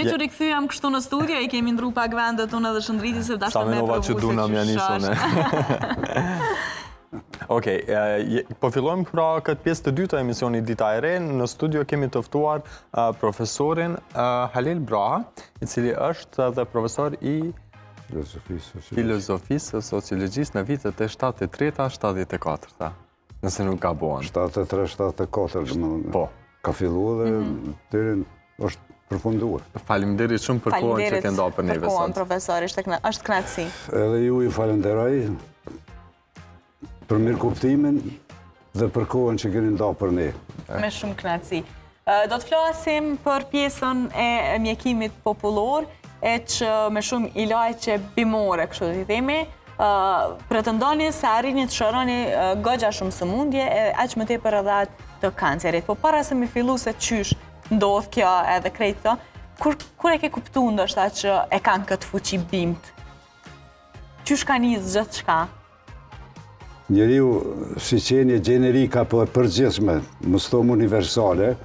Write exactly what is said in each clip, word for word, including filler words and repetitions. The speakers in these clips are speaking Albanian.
Ne që rikëthyam kështu në studio, i kemi ndru pak vendet unë edhe shëndriti se dashtë me provu se që shash. Okej, po fillojmë pra këtë pjesë të dytë të emisionit Dita e Re. Në studio kemi të ftuar profesorin Halil Braha, i cili është edhe profesor i filozofisë së sociologjisë në vitet e shtatëdhjetë e treta shtatëdhjetë e katërta, nëse nuk gabohen. shtatëdhjetë e tre shtatëdhjetë e katër, po. Ka filluar dhe deri është përfunduar. Faleminderit shumë për kohën që ke ndarë për neve sot. Për kohën, profesor, është kënaqësi. Edhe ju i falenderoj për mirë kuptimin dhe për kohën që keni ndarë për ne. Me shumë kënaqësi. Do të flasim për pjesën e mjekimit popullor, e që me shumë ilaqe bimore, kështu të themi, pretendoni se arrini të shëroni goxha shumë sëmundje e aq më tepër edhe atë të kancerit. Po para se mi fillu se qysh ndodh kjo edhe krejt këto, kur e ke kuptu ndoshta që e kanë këtë fuqi bimt? Qysh ka njës gjithë shka? Njeriu, si qenje generika po e përgjithshme, mos them universale,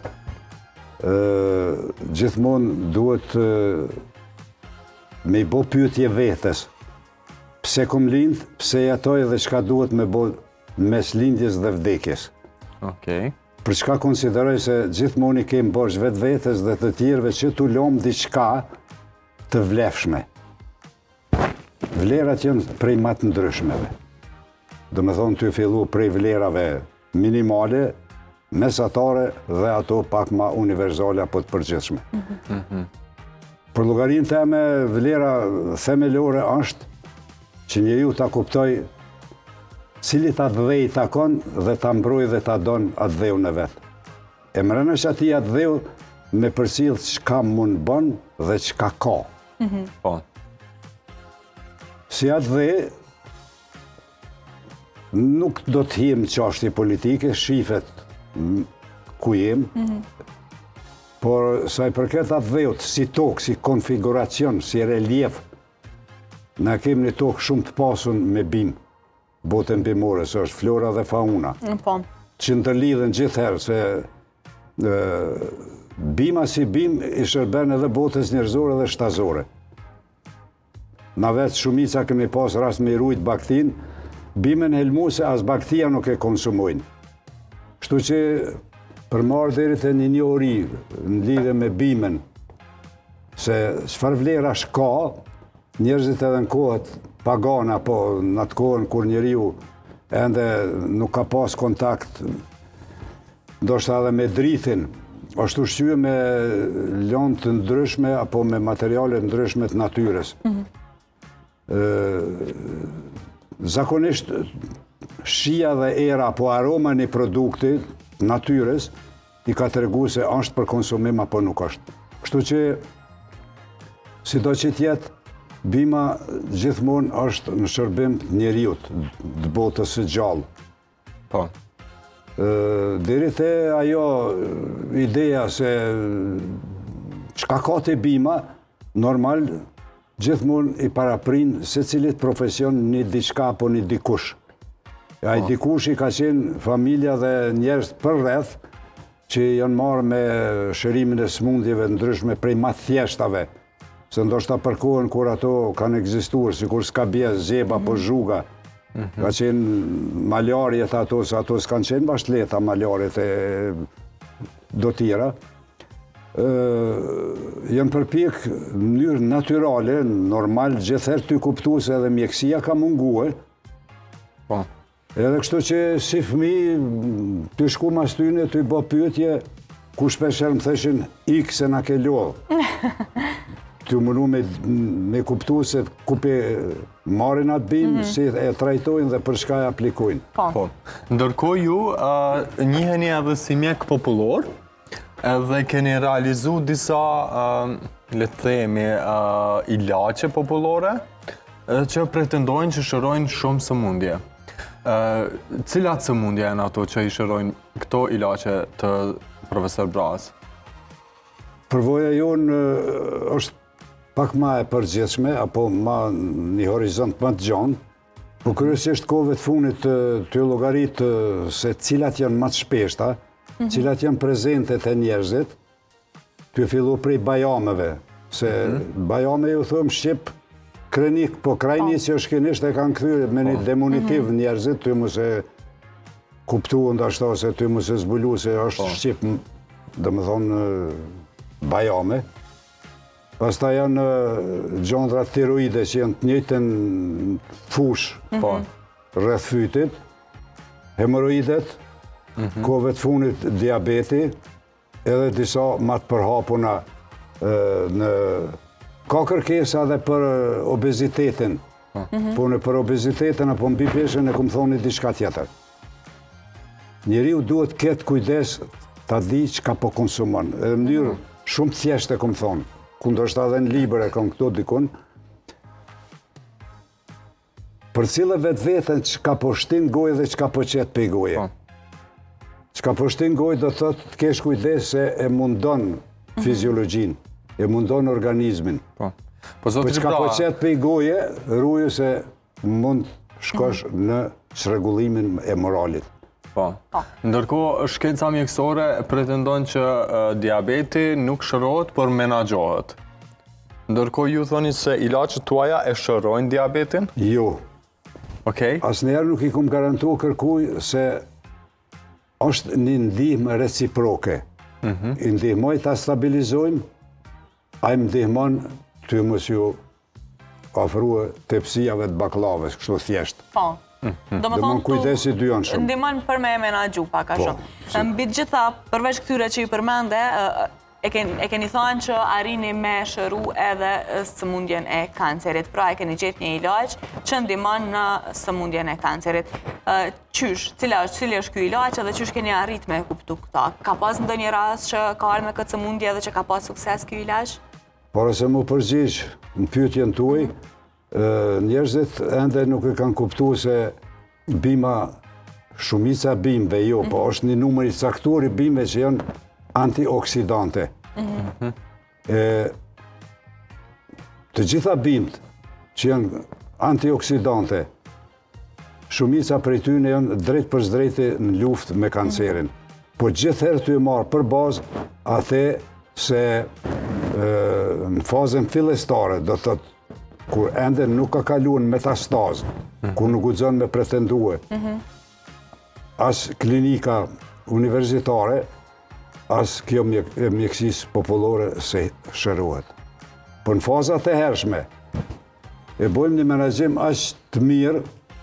gjithmonë duhet me i bo pyetje vetes. Pse kom lind, pse jetoj dhe çka duhet me bo mes lindjes dhe vdekjes. Okej. Për çka konsideroj se gjithmonë i kem bosh vetë vetes dhe të tjerëve që tu lom diçka të vlefshme. Vlerat janë prej më të ndryshmeve. Do me thonë të fillu prej vlerave minimale, mesatare dhe ato pak ma universale apo të përgjithshme. Për llogarinë teme, vlera themelore është që njeriu ta kuptoj cili ta dhej i takon dhe ta mbroj dhe ta don atë dheun e vet. E mërën është ati atë dheu me përcjell çka mund bën dhe çka ka. Po. Si atë dhe nuk do të him çështje politike, shifet ku jem, por sa i përket atë dheut, si tokë, si konfiguracion, si relief, na kemi një tokë shumë të pasun me bim, botën bimore, së është flora dhe fauna, që ndërlidhen gjithherë, se bima si bim i shërben edhe botës njerëzore dhe shtazore. Na vetë shumica kemi pas rast me i rujt baktin, bimen helmu se as baktia nuk e konsumojnë. Kështu që për marrë deri të një njohuri në lidhe me bimen, se çfarë vlerash ka, njerëzit edhe në kohët pagana, po në atë kohën kur njeriu ende nuk ka pas kontakt, ndoshta edhe me drithin, ashtu shqyë me lëndë të ndryshme apo me materiale ndryshme të natyres. Zakonisht shija dhe era apo aroma një produkti natyres i ka të regu se është për konsumim apo nuk është. Kështu që si do që tjetë, bima gjithmonë është në shërbim njeriut, të botës së gjallë. Po. Deri te ajo ideja se çka ka te bima, normal gjithmonë i paraprin se cilit profesion një diçka apo një dikush. Ai dikush i ka qenë familja dhe njerëz për rreth që janë marrë me shërimin e smundjeve ndryshme prej ma thjeshtave, se ndoshta për kohën kur ato kanë ekzistuar, sikur skabia, zeba apo zhuga, ka qenë maljarjet ato, se ato s'kanë qenë bashtleta maljarjet e do tjera, janë përpjek në mënyrë natyrale, normal, gjithherë të kuptu se edhe mjekësia ka mungue. Po. Edhe kështu që si fëmi, të shku mas tyne, të i bo pyetje, ku shpesher më theshin, ik se na ke lodhë. Të mënu me, me kuptu se ku pe marin atë bim, si e trajtojnë dhe për shka e aplikojnë. Po. Ndërkohë ju, njiheni edhe si mjek popullor, edhe keni realizu disa, le të themi, ilaçe popullore, që pretendojnë që shërojnë shumë sëmundje. Cilat sëmundje janë ato që i shërojnë këto ilaçe të profesor Brahas? Përvoja jonë është pak ma e përgjithshme, apo ma një horizont më të gjanë, po kryesisht kohëve të funit të llogarit se cilat janë më të shpeshta, cilat janë prezente të njerëzit, të fillu prej bajameve, Se bajame ju thëmë Shqip, krenik, po krajni që shkenisht e kanë këthyre me një demonitiv njerëzit, ty mu se kuptu ndashta se ty mu se zbulu se është Shqip, dhe më thonë, bajame. Pasta janë gjondrat tiroide që janë të njëjtën fush rreth fytit, hemoroidet, kohëve të funit diabeti, edhe disa matë përhapuna në... Ka kërkesa dhe për obezitetin, po në për obezitetin apo mbi peshën e këmë thoni diçka tjetër. Njeriu duhet ketë kujdes ta di çka po konsumon, edhe në mënyrë shumë thjeshtë e këmë thonë. Ku ndoshta edhe në libër e kam këto dikun, për cilë vetë vetën që ka po shtin gojë dhe që ka po qetë pe gojë. Që ka po shtin gojë do të thotë të kesh kujdes se e mundon fiziologjinë, e mundon organizmin. Për që ka po qetë pe gojë, ruju se mund shkosh në çrregullimin e moralit. Ndërkohë, shkenca mjekësore pretendon që diabeti nuk shërohet, por menaxhohet. Ndërkohë ju thoni se ilaçet tuaja e shërojnë diabetin? Jo. Okej. Asnjëherë nuk i kum garantu kërkuj se është një ndihmë reciproke. I ndihmoj ta stabilizojmë, a i më ndihmon ty mos ju ofrua tepsijave të baklaves, kështu thjesht. Po. Do më thonë kujdesi dy janë shumë. Ndihmon për me menaxhu pak a shumë. Mbi të gjitha, përveç këtyre që ju përmende, e keni thënë që arrini me shëru edhe sëmundjen e kancerit. Pra e keni gjetë një ilaç që ndihmon në sëmundjen e kancerit. Qysh, cila është, cili është ky ilaç edhe qysh keni arrit me kuptu këta? Ka pas ndonjë rast që ka ardhur me këtë sëmundje dhe që ka pas sukses ky ilaç? Por se mu përgjigj në pyetjen tuaj, njerëzit ende nuk e kanë kuptu se bima, shumica bimve, jo, po është një numër i caktuar i bimve që janë antioksidante. Të gjitha bimt që janë antioksidante, shumica prej tyne janë drejt për drejti në luft me kancerin. Po gjithherë të e marë për bazë atë se në fazën fillestare, do të thotë, kur ende nuk ka kaluar në metastazë, kur nuk guxon me pretendue, as klinika universitare, as kjo mjekësisë popullore se shërohet. Por në fazat e hershme, e bojmë një menaxhim aq të mirë,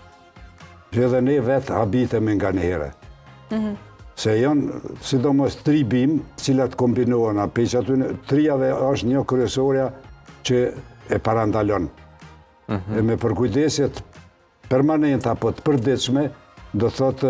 që edhe ne vetë habitemi nga njëherë. Se janë, sidomos, tri bim, cilat kombinohen, a peq aty, trijave është një kryesorja që e parandalon. E me përkujdesjet permanenta, po të përditshme, do thotë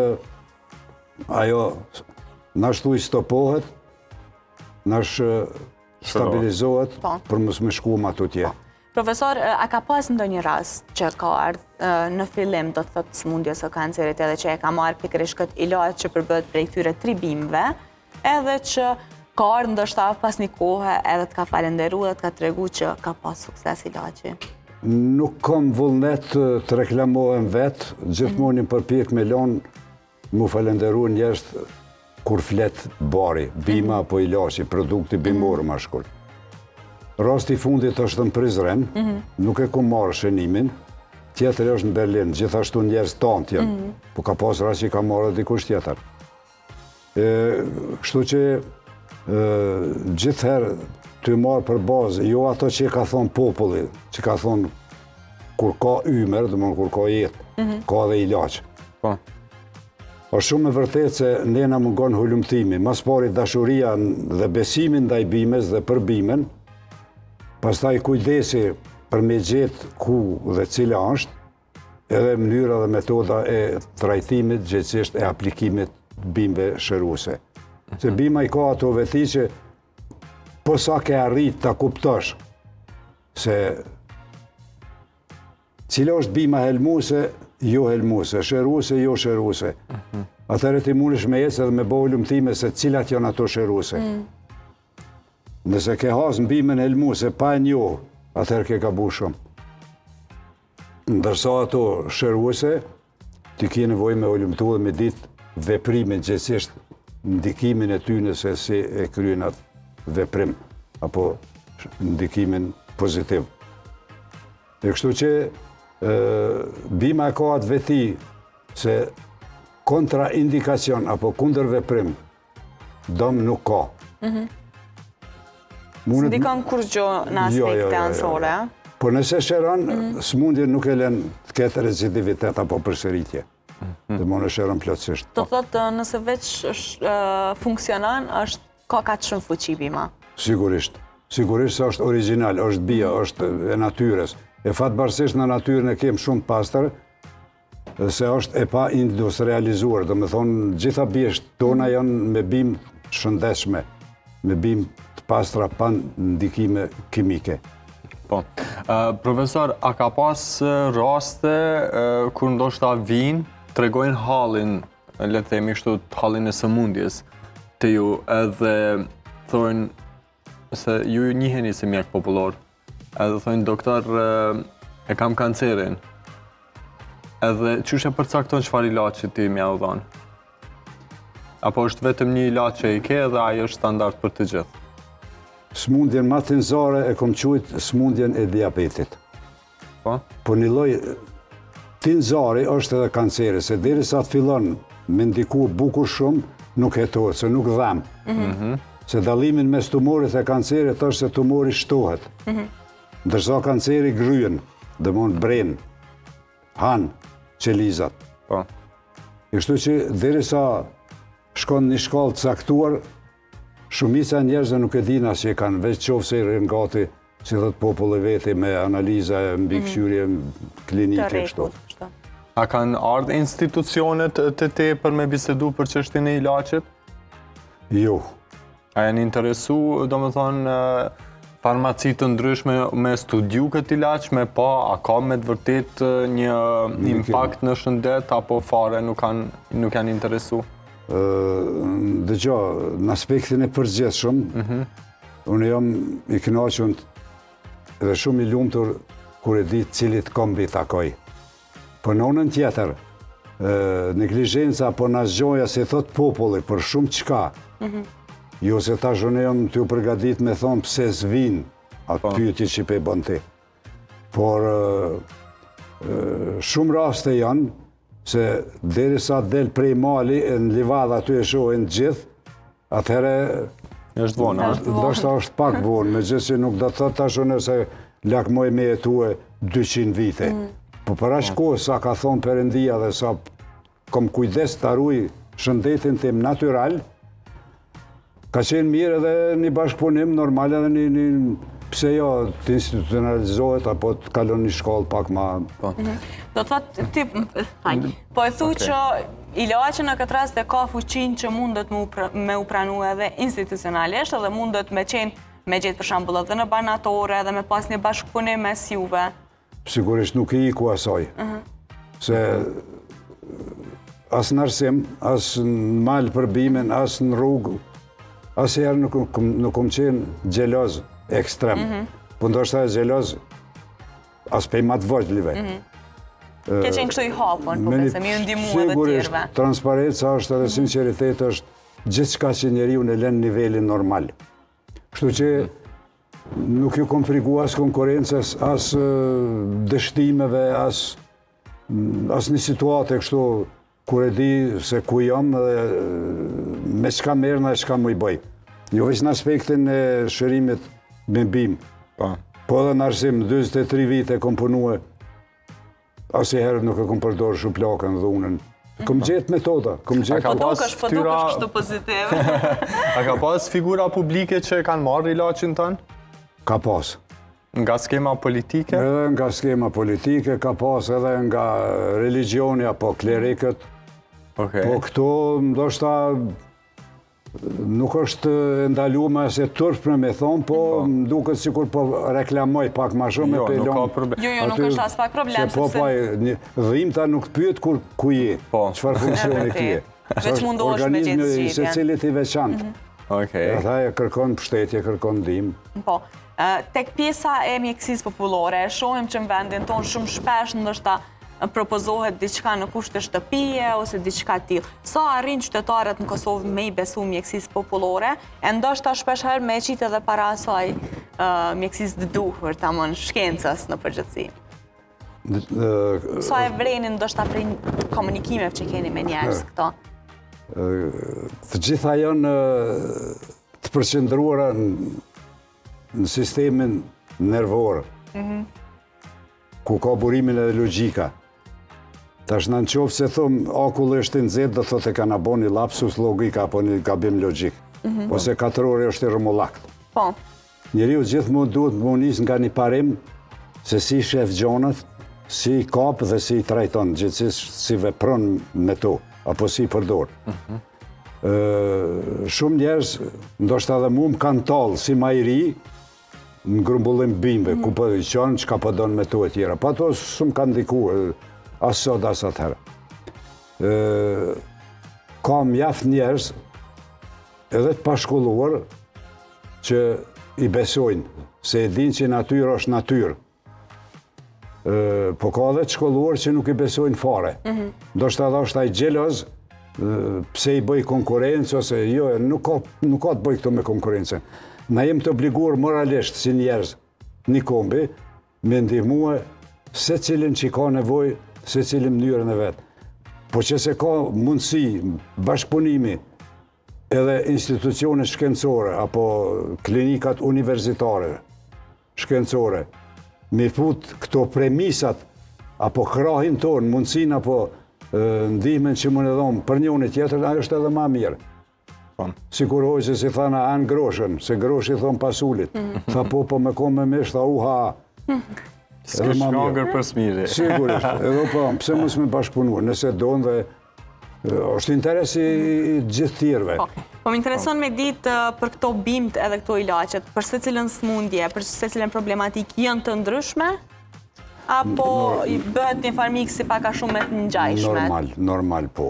ajo nashtu i stopohet, nash stabilizohet, për mos me shku më atutje. Profesor, a ka pas ndonjë rast që ka ardhur në fillim, do të thotë, sëmundjes së kancerit, edhe që e ka marrë pikërisht këtë ilaç që përbëhet prej këtyre tri bimëve, edhe që ka ardhur ndoshta pas një kohe edhe të ka falenderuar dhe të ka treguar që ka pas sukses ilaçi? Nuk kam vullnet të reklamohem vetë, gjithmonë një përpjek me lonë mu falenderuar njerëz kur flet bari, bima apo ilaçi, produkti bimor më shkurt. Rasti fundit është në Prizren, nuk e ku marrë shënimin, tjetër është në Berlin, gjithashtu njerëz tant janë, po ka pas rast që ka marrë dikush tjetër. Kështu që gjithherë të marrë për bazë, jo ato që ka thonë populli, që ka thonë kur ka ymer, dhe kur ka jetë, ka dhe ilaç. është shumë e vërtet se nena mungon hulumtimi, mas pari dashuria dhe besimin ndaj bimes dhe për bimen, pastaj kujdesi për me gjetë ku dhe cila është, edhe mënyra dhe metoda e trajtimit, gjithësisht e aplikimit bimve shëruese. Se bima i ka ato veti që po sa ke arrit ta kuptosh se cila është bima helmuse, jo helmuse, shëruese, jo shëruese. Atëherë ti mundesh me ecë edhe me bëu lumtime se cilat janë ato shëruese. Nëse ke has në bimën helmuse pa e njohur, atëherë ke gabu shumë. Ndërsa ato shëruese, ti ke nevojë me ulumtu dhe me ditë veprimin, gjithësisht ndikimin e ty nëse si e kryen atë veprim, apo ndikimin pozitiv. E kështu që bima ka atë veti se kontraindikacion apo kundër veprim dom nuk ka. S'ndikon kur gjo në aspekte ansore? Po nëse shëron, smundje nuk e lën të ketë recidivitet apo përsëritje. Dhe më në shëron plotësisht. Do thotë nëse veç funksionon, është ka ka të shumë fuqi bima? Sigurisht. Sigurisht se është original, është bio, është e natyres. E fatbarësisht në natyrën e kemë shumë pastër, se është e pa industrializuar. Do me thonë, gjitha bjesht tona janë me bim shëndeshme, me bim të pastra pa ndikime kimike. Po. Profesor, a ka pas raste kur ndoshta vinë, tregojnë hallin, le të themi kështu, hallin e sëmundjes të ju, edhe thonë se ju njiheni si mjek popullor, edhe thonë doktor e kam kancerin, edhe qyshe përcakton çfarë ilaçi ti më ia dhon? Apo është vetëm një ilaç që i ke dhe ai është standard për të gjithë? Smundjen më të nxare e kom quajt smundjen e diabetit. Po? Po një lloj të nxari është edhe kanceri, se derisa të fillon me ndiku bukur shumë, nuk hetohet, se nuk dham. Se dallimin mes tumorit e kancerit është se tumori shtohet. Ndërsa kanceri gryen, dëmon bren, han, qelizat. Po. Kështu që derisa shkon një shkallë të caktuar, shumica njerëzve nuk e din as që kanë, veç qoftë se rrin gati, si thot populli veti, me analiza, mbikëqyrje, klinike, kështu. A kanë ardhur institucionet të tepër me bisedu për çështjen e ilaçit? Jo. A janë interesu, domethënë, farmacitë të ndryshme me studiu këtë ilaç, me pa, a ka me të vërtet një impakt në shëndet, apo fare nuk kanë, nuk janë interesu? Dëgjo, në aspektin e përgjithshëm, unë jam i kënaqur dhe shumë i lumtur kur e di cilit kombi takoj. Po në anën tjetër, neglizhenca apo nazgjoja si thot populli për shumë çka. Jo se tash unë jam t'ju përgatit me thonë pse s'vin atë pyetje që pe bën ti. Por shumë raste janë se derisa del prej mali, në livadë aty e shohin gjithë, atëherë është vonë. Ndoshta është pak vonë, megjithëse nuk do të thotë tash unë se lakmoj me jetue dyqind vite. Po për aq kohë sa ka thonë Perëndia dhe sa kom kujdes të ruaj shëndetin tim natyral, ka qenë mirë edhe një bashkëpunim normal edhe një, një pse jo të institucionalizohet apo të kalon një shkollë pak ma... Do të thotë, ti, hajnë, po e thu që ilaçi në këtë rast e ka fuqinë që mundet me u pranu edhe institucionalisht edhe mundet me qenë me gjithë për shembull edhe në banatore edhe me pas një bashkëpunim mes juve. Sigurisht nuk i iku asaj. Se as në arsim, as në malë përbimin, as në rrugë, as e jarë nuk kom qenë gjeloz ekstrem. Po ndoshta e gjeloz as pej matë vojtlive. Ke qenë kështu i hapën, po besem, ju ndimu edhe tjerve. Sigurisht, transparenca është edhe sinceritet është gjithçka që njeriu në lën nivelin normal. Kështu që nuk ju kom frigu as konkurencës, as dështimeve, as as një situate kështu kur e di se ku jam dhe me çka merrna e çka mu i bëj. Jo veç në aspektin e shërimit me bim. Po edhe në arsim, dyzet e tri vite kom punue, asnjëherë nuk e kom përdorur shuplakën dhe unën. Kom gjetë metoda, kom gjetë... Po dukesh, po dukesh kështu pozitiv. A ka pas figura publike që kanë marrë ilaçin tënë? Ka pas. Nga skema politike? Edhe nga skema politike, ka pas edhe nga religioni apo klerikët. Po këto, ndoshta, nuk është ndaluar se turpme me thonë, po më duket sikur po reklamoj pak ma shumë me pelon. Jo, nuk ka problem. Jo, jo, nuk është as pak problem. Se po, po, dhimbta nuk të pyet kur ku je, çfarë funksioni kje. Veç mundohesh me gjithë zgjidhjen. Se cilit i veçantë. Okej. Ata e kërkon mbështetje, kërkon ndihmë. Po. Tek pjesa e mjekësisë popullore, shohim që në vendin tonë shumë shpesh ndoshta propozohet diçka në kushte shtëpie ose diçka tillë. Sa arrin qytetarët në Kosovë me i besu mjekësisë popullore, e ndoshta shpesh herë me e qitë edhe para asaj mjekësisë të duhur, tamam shkencës në përgjithësi? Sa e vrenin ndoshta prej komunikimeve që keni me njerëz këto? Të gjitha janë të përqendruara në sistemin nervor, ku ka burimin edhe logjika. Tash në qoftë se thëmë, akulli është i nxehtë, do thotë e kanë bo një lapsus logika apo një gabim logjik. Ose katër orë është i rëmullakt. Po. Njeriu gjithmonë duhet më nis nga një parim se si shef gjonët, si i kap dhe si i trajton, gjithsesi si vepron me to, apo si i përdor. Shumë njerëz, ndoshta edhe mu më kanë tallë si ma i ri, në grumbullim bimbe, ku po i qanë, që ka po donë me to e tjera. Pa to shumë kanë ndiku, asë sot, asë atëherë. Ka mjaft njerëz, edhe të pashkolluar, që i besojnë, se e din që natyra është natyrë. Po ka edhe të shkolluar që nuk i besojnë fare. Do shta edhe është ai gjeloz, pse i bëj konkurencë, ose jo, nuk ka të bëj këto me konkurencën. Na jem të obliguar moralisht si njerëz një kombi, me ndihmue se cilin që ka nevoj, se cilin mënyrën e vetë. Po që se ka mundësi, bashkëpunimi, edhe institucionet shkencore, apo klinikat universitare shkencore, me put këto premisat, apo krahin tonë, mundësin, apo ndihmen që më në dhomë për njën e tjetër, ajo është edhe ma mirë. Sikur hoj që si thana anë groshën, se groshë i thonë pasulit. Tha po, po me kom me mish, tha uha. S'ke shkangër për smiri. Sigurisht, edhe po, pse mos me bashkëpunu, nëse donë dhe është interesi i gjithë tjerëve. Po më intereson me ditë për këto bimt edhe këto ilaqet, për se cilën smundje, për se cilën problematik janë të ndryshme, apo i bëhet një farmik si paka shumë të ngjajshme? Normal, normal po.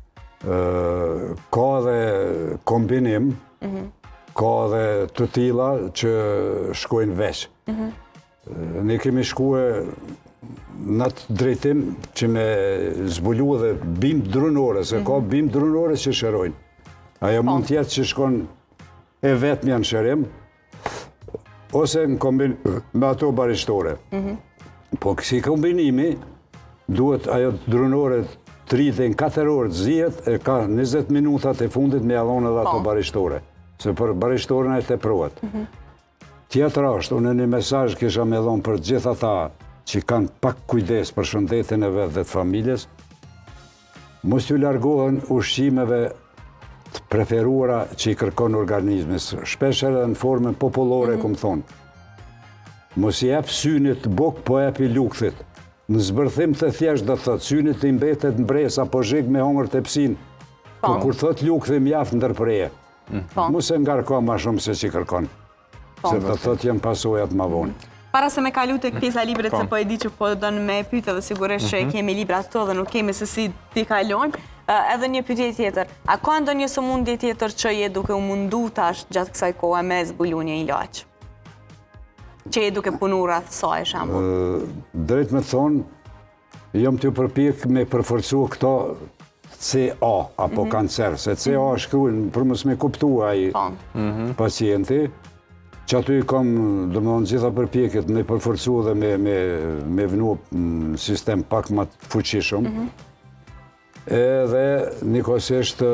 Ka dhe kombinim, ka dhe të tilla që shkojnë veç. Ne kemi shkue në të drejtim që me zbulu dhe bimë drunore, se ka bimë drunore që shërojnë. Ajo mund tjetë që shkon e vetë mja në shërim, ose në kombinim me ato barishtore. Po kësi kombinimi, duhet ajo drunore tridhen katër orë të zihet, e ka njëzet minutat e fundit me adhonë edhe ato barishtore. Se për barishtorën e të pruat. Tjetër është, unë një mesazh kisha me dhonë për gjitha ta që kanë pak kujdes për shëndetin e vetë dhe të familjes, mos t'ju largohen ushqimeve të preferuara që i kërkon organizmis, shpesh edhe në formën popullore, këmë thonë. Mos i jep synit buk, po jep i lukthit. Në zbërthim të thjesht dhe thëtë, synit të imbetet në bres, apo zhig me hongër të psin, po kur thët lukthi mjaft ndërpreje. Mos e ngarko ma shumë se që i kërkon, se dhe thët jenë pasojat ma vonë. Para se me kalu të pjesa librit, se po e di që po dënë me pyte dhe sigurisht që kemi libra të dhe nuk kemi se si t'i kalojmë, edhe një pytje tjetër. A ka ndo një sëmundje tjetër që je duke u mundu tash gjatë kësaj kohë me zbulu një ilaq? Që je duke punu rrëth saj, shambull? Drejt me thonë, jam t'ju përpjek me përforcu këto C A, apo kancer, se C A shkrujnë për mësë me kuptu ai pacienti, që aty i kam, do më thonë, gjitha përpjekit me përforcu dhe me vënu në sistem pak ma të fuqishëm, edhe nikosisht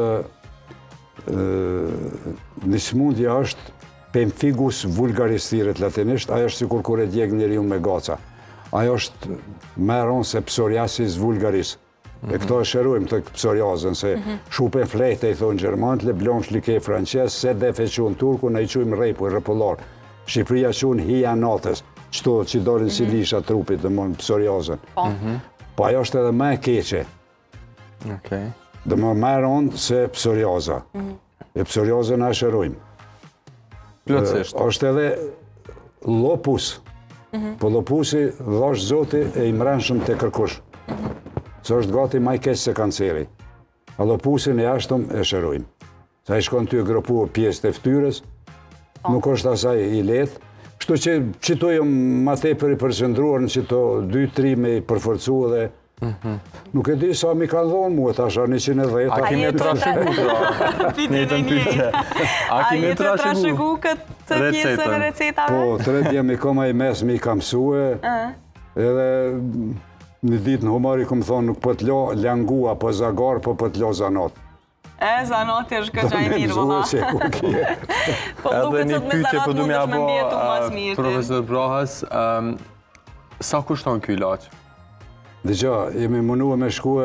një smundja është pemphigus vulgaris thiret latinisht, ajo është sikur kur e djeg njeri unë me gaca. Ajo është me ronë se psoriasis vulgaris. E këto e shërujmë të psoriazën, se shupen flejte, i thonë Gjermant, le blon shlike frances, se defe qunë turku, ne i qujmë rejpu, rëpullar. Shqipëria qunë hija natës, qëto që dorin si lisha trupit dhe mënë psoriazën. Po ajo është edhe me keqe. Dhe më me ronë se psoriaza. E psoriazën e shërujmë. është edhe lopus. Po lopusi dhash zoti e i mrenshëm të kërkush. Se është gati maj keq se kanceri. A lopusin e jashtëm e shërojmë. Sa i shkon ty e gropu pjesë të ftyrës, nuk është asaj i letë. Kështu që qëto jëmë ma te për i përqendruar në qëto dy tri me i përforcu dhe Nuk e di sa mi kanë dhonë mua tash, njëqind e dhjetë. A kemi trashëgu pra? Një pyetje. A kemi trashëgu këtë pjesën e recetave? Po, tret jam i koma i mes mi kam mësue, edhe një ditë në humari këmë thonë nuk po të lo langua, po zagar, po po të lo zanat. E, zanat është këgja i mirë, vëlla. Po duke Edhe një sot me pyetje zanat po du mund me është me mbjetu mas abo mirë. profesor Brahas, sa kushton ky ilaç? Dëgjo, jemi munua me shkue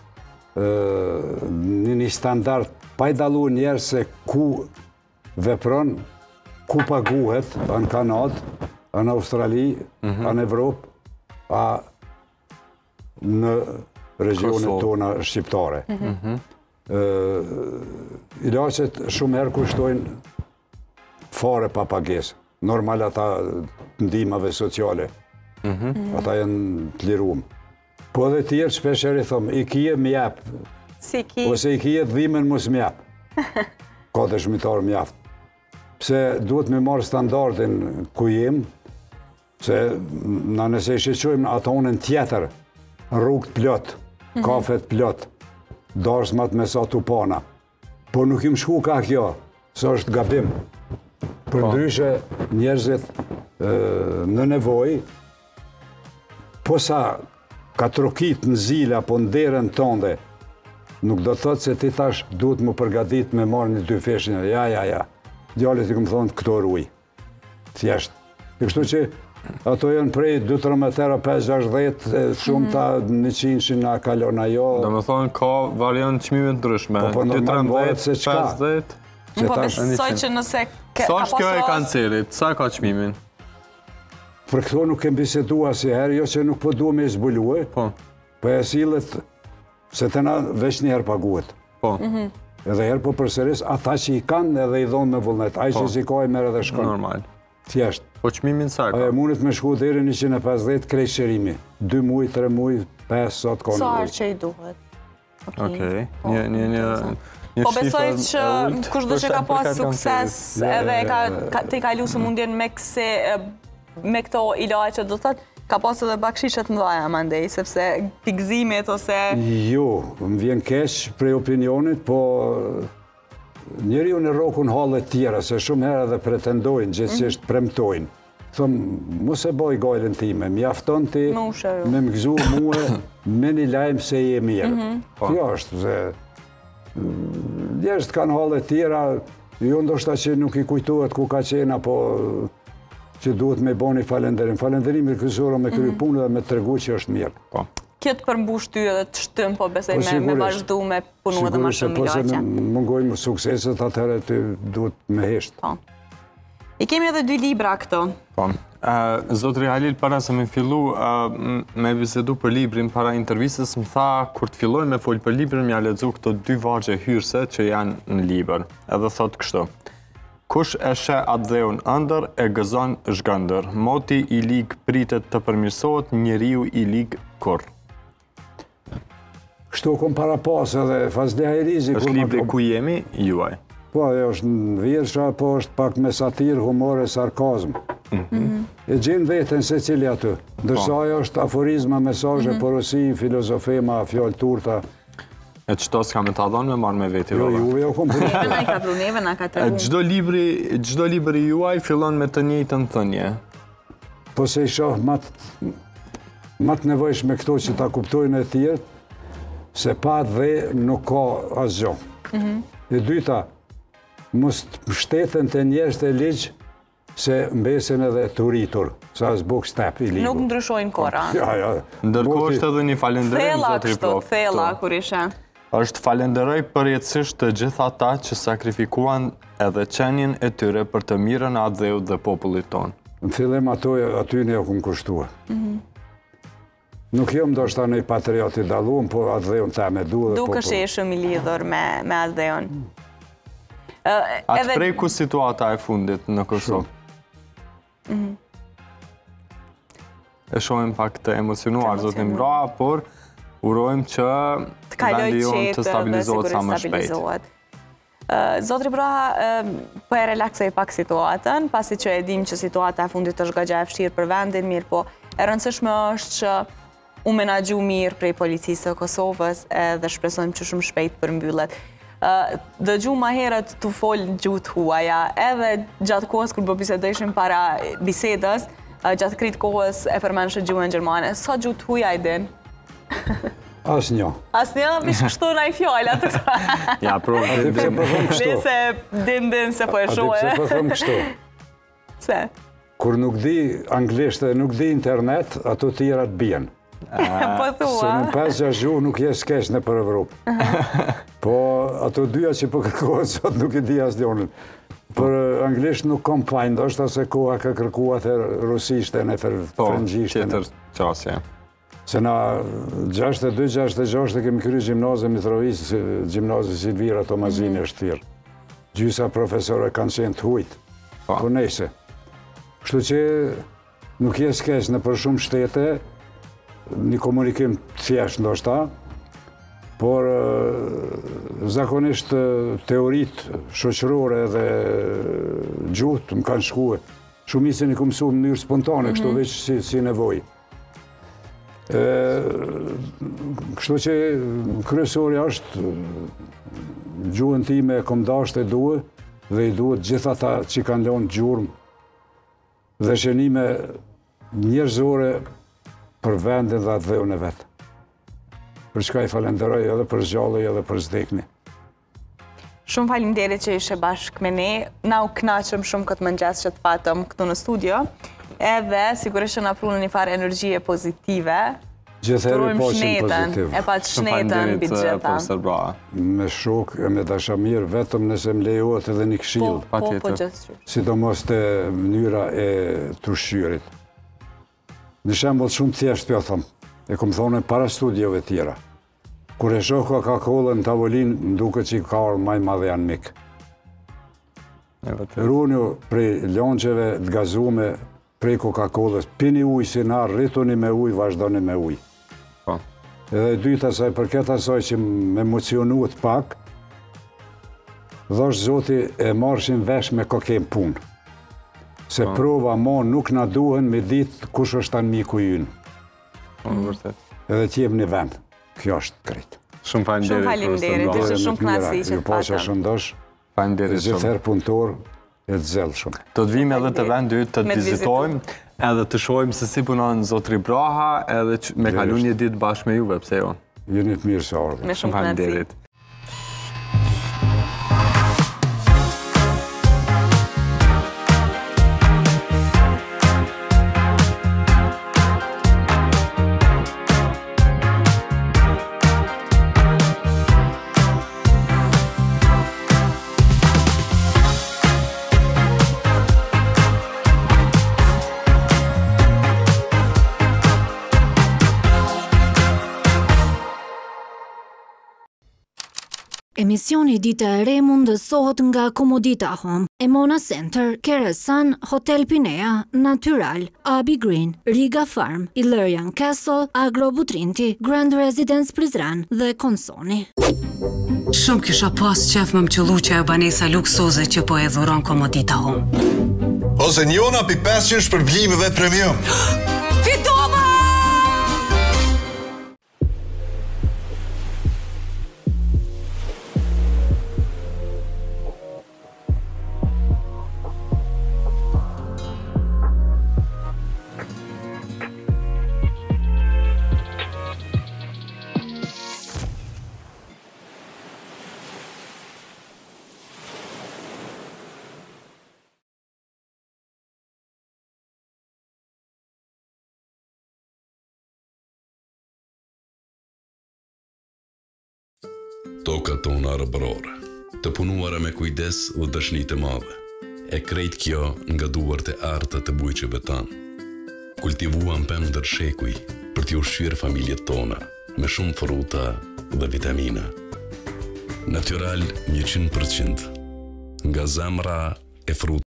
një një standard, pa i dalu njerë se ku vepron, ku paguhet, a në Kanadë, a në Australi, a në Evropë, a në regionet tona shqiptare. Ilaqet shumë herë kushtojnë fare pa pagesë, normal ata ndihmave sociale, ata janë të lirumë. Po edhe tjerë shpesher i thëmë, i kije mjep, Si ki? ose i kije dhimen mus mjep. Ka të shmitarë mjep. Pse duhet me marë standardin ku jem, se na nëse i shqeqojmë atonën tjetër, rrugët plot, kafet plot, darsmat me sa tupana. Po nuk im shku ka kjo, së është gabim. Për ndryshe njerëzit në nevoj, po sa ka trokit në zile apo në derën tënde, nuk do të thotë se ti tash duhet më përgatit me marrë një dy feshin. Ja, ja, ja. Djallit i këmë thonë këto ruj. Thjesht. E kështu që ato janë prej dy tre metera, pesë gjashtëdhjetë, shumë ta në qinshin a kalon ajo. Do me thonë ka variant qmime të ndryshme. Po, po, normal varet se qka. pesëdhjetë. Po besoj që nëse... Sa është kjo e kancerit? Sa ka qmimin? Për këto nuk kem bisedua si herë, jo që nuk po duhe me izbulue, Po. po e sillet se të na veç një herë paguhet. Po. Edhe herë po përsëris, ata që i kanë edhe i dhonë me vullnet. Ai që si ka i merë edhe shkon. Normal. Thjesht. Po qmimin sa ka? Aja mundet me shku deri njëqind e pesëdhjetë krejt qërimi. dy muj, tre muj, pesë, sot ka në Sa muj. arë që i duhet? Okej. Një, një, një... Po besoj që kushdo që ka pas sukses edhe të i kalu së mundjen me këse me këto ilaqe, do të thotë, ka pas edhe bakshishet mëdhaja mandej, sepse pikëzimit ose... Jo, më vjen keq prej opinionit, po njeri unë në rokun hallet tjera, se shumë herë edhe pretendojnë, gjithësisht premtojnë. Thëmë, mos e boj gajlën time, mjafton ti me më gëzu muë me një lajmë se je mirë. Kjo është, se njerëzit kanë hallet tjera, jo ndoshta që nuk i kujtohet ku ka qenë, apo që duhet me boni falenderim. Falenderimi kryesor me kry punë dhe me tregu që është mirë. Këtë përmbush ty edhe të shtym, po besoj me vazhdu me punu edhe ma shumë ilaqe. Sigurisht, po se mungojnë sukseset, atëherë ty duhet me heshtë. I kemi edhe dy libra këto. Po. Zotri Halil, para se me fillu me bisedu për librin, para intervistës më tha, kur të filloj me folë për librin, mja lexu këto dy vargje hyrse që janë në libër. Edhe thot kështu. Kush e she atë dheun ëndër, e gëzon zhgëndër. Moti i lig pritet të përmirësohet, njeriu i lig kur. Kështu kom para pas edhe Fazli Hajrizi. Është libri ku jemi, juaj. Po, ajo është në virsha, po është pak me satir, humor e sarkazm. E gjenë vetën se cili aty. Ndërsa ajo është aforizma, mesazhe, porosi, filozofema, fjallë turta. E qëto s'ka me të adhon me marrë me veti, Jo, juve jo kom përshë. Neve na i ka pru, neve na ka të ru. Gjdo libri, gjdo libri juaj fillon me të njëjtën thënie. Po se i shoh matë nevojsh me këto që ta kuptojnë e tjertë, se pa dhe nuk ka asgjo. E dyta, mos të mështetën të njerës të ligjë, se mbesen edhe të rritur, sa s'buk step i ligu. Nuk ndryshojnë kora. Ja, ja. Ndërkohë është edhe një falenderim, Thela zotri kështu, prof. thela kur ishe. Është falenderoj përjetësisht të gjitha ata që sakrifikuan edhe qenjen e tyre për të mirën e atë dheut dhe popullit tonë. Në fillim ato aty ne jo këmë kushtua. Nuk jam ndoshta në i patrioti dalluam, po atë dheun ta me du dhe Duke që e shumë i lidhur me atë dheun. Atë prej ku situata e fundit në Kosovë? E shohim pak të emocionuar, zotin Braha, por urojmë që vendi jonë të stabilizohet sa më shpejt. Zotri Braha, po e relaksoj pak situatën, pasi që e dim që situata e fundit është goxha e vështirë për vendin, mirë po e rëndësishme është që u menaxhu mirë prej policisë të Kosovës edhe shpresojmë që shumë shpejt përmbyllet. Dëgju ma herët të folë në gjuhë huaja, edhe gjatë kohës kur po bisedojshim para bisedës, gjatë kritë kohës e përmendshe gjuhën gjermane. Sa gjuhë huaja i din? As një. As një, vish kështu na i fjallë atë këta. Ja, pro, Ati pse po thëmë kështu? Nëse din din se po e Ati shohe. pse po thëmë kështu? Se? Kur nuk di anglisht dhe nuk di internet, ato tjera të bjen. Po Se thua. në pesë gjashtë gjuhë nuk je skeq në për Evropë. Po ato dyja që po kërkohet sot nuk i di as ljonën. Për anglisht nuk kom fajn, ndoshta se koha ka kërkuat e rusishtën e po, frëngjishtën. tjetër qasje. Se na gjashtëdhjetë e dy gjashtëdhjetë e gjashtë kemi kry gjimnazë Mitrovic, gjimnazë Silvira Tomazini është thirë. Gjysa profesore kanë qenë të hujtë, po nejse. Kështu që nuk je skeq në për shumë shtete, një komunikim të thjesht ndoshta, por zakonisht teorit shoqërore dhe gjuhët më kanë shkue. Shumicën i ku mësu në mënyrë spontane, kështu veç si, si nevojë. Kështu që kryesori është gjuhën time e kom dashtë e duhe dhe i duhet gjitha ta që kanë lënë gjurmë dhe shënime njerëzore për vendin dhe atë dheun e vetë. Për çka i falenderoj edhe për zgjallje edhe për zdekni. Shumë faleminderit që ishe bashkë me ne. Na u kënaqëm shumë këtë mëngjes që të patëm këtu në studio. Edhe sigurisht që na prunë një farë energjie pozitive. Gjithëherë po qenë pozitiv. E pat shnetën mbi të gjitha. Me shok e me dashamir, vetëm nëse më lejohet edhe një këshill. Po, po, po gjithë. Sidomos të mënyra e tushqyrit. Në shembull shumë thjesht pja thëmë, e kom thonë para studiove tjera. Kur e shoh Coca-Cola në tavolinë, më duket që ka orë maj madhe janë mik. Runi prej lonqeve të gazume, prej Coca-Colës, pini ujë si na, rrituni me ujë, vazhdoni me ujë. Edhe e dyta saj, përket asaj që më emocionuat pak, dhosh Zoti e marshin vesh me kokem punë. Se prova mo nuk na duhen me ditë kush është tanë miku ynë. Edhe t'jem një vend. Kjo është krejt. Shumë faleminderit. Shumë faleminderit, ishte shumë kënaqësi që të patëm. Ju pasha shëndosh. Faleminderit shumë. Gjithëherë punëtor e të zellë shumë. Do të vim edhe të vend dytë të të vizitojmë, edhe të shohim se si punon Zotri Braha, edhe me kalu një ditë bashkë me juve, pse jo? Jeni të mirë se ardhë. Me shumë kënaqësi. Emisioni Dita e Re mundësohet nga Komodita Home, Emona Center, Keresan, Hotel Pinea, Natural, Abi Green, Riga Farm, Illyrian Castle, Agro Butrinti, Grand Residence Prizren dhe Konsoni. Shumë kisha pas qef më më qëllu që e banesa luksoze që po e dhuron Komodita Home. Ose njona pi pesëqind shpërblimeve premium. Fitova! Toka tona rëbërore, të punuara me kujdes dhe dëshni të madhe, e krejt kjo nga duart e arta të bujqeve tanë. Kultivuan pëndër shekuj për t'ju ushqyer familjet tona, me shumë fruta dhe vitamina. Natural njëqind përqind, nga zemra e fruta.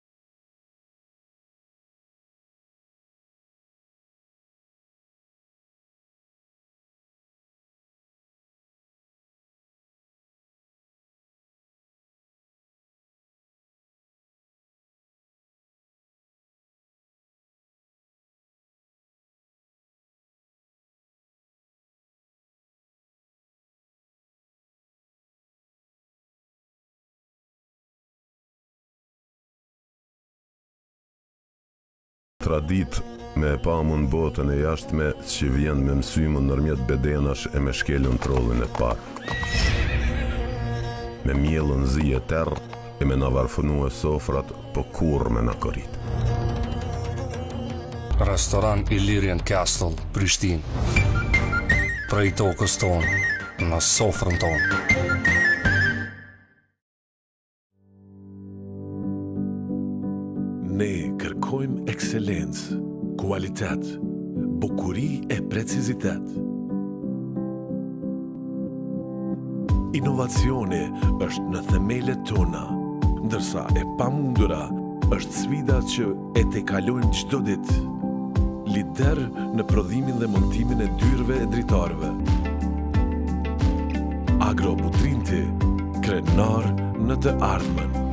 tradit me e pa mund botën e jashtme që vjen me mësymën nërmjet bedenash e me shkelën trollin e parë. Me mjellën zi e terë e me na varfënu e sofrat, po kur me na korit. Restoran Illyrian Castle, Prishtinë. Prej tokës tonë, në sofrën tonë. Ne kërkojmë ekselencë, kualitet, bukuri e precizitet. Inovacioni është në themelet tona, ndërsa e pamundura është sfida që e tejkalojmë çdo ditë. Lider në prodhimin dhe montimin e dyrëve e dritarëve. Agro Butrinti, krenar në të ardhmen.